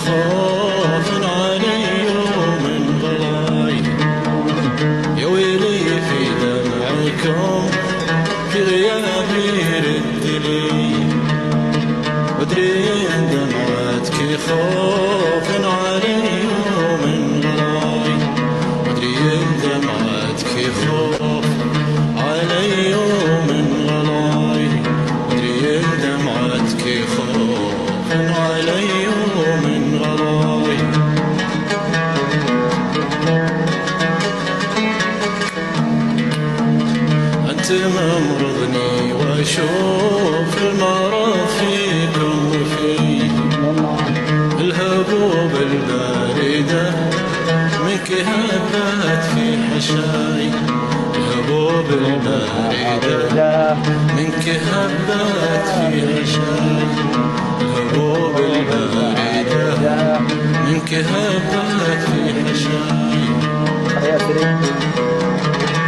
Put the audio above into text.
خوف علي ومن غلاي، يا ويلي في دمعكم في غيابي رد لي، ودري ان دمعتك خوف علي ومن غلاي، ودري ان دمعتك خوف علي ومن غلاي، ودري ان دمعتك خوف علي ومن غلاي. أنت ممرضني وأشوف المرض فيكم وفي الهبوب الباردة منك هبت في حشاي، الهبوب الباردة منك هبت في حشاي، الهبوب الباردة منك هبت في حشاي.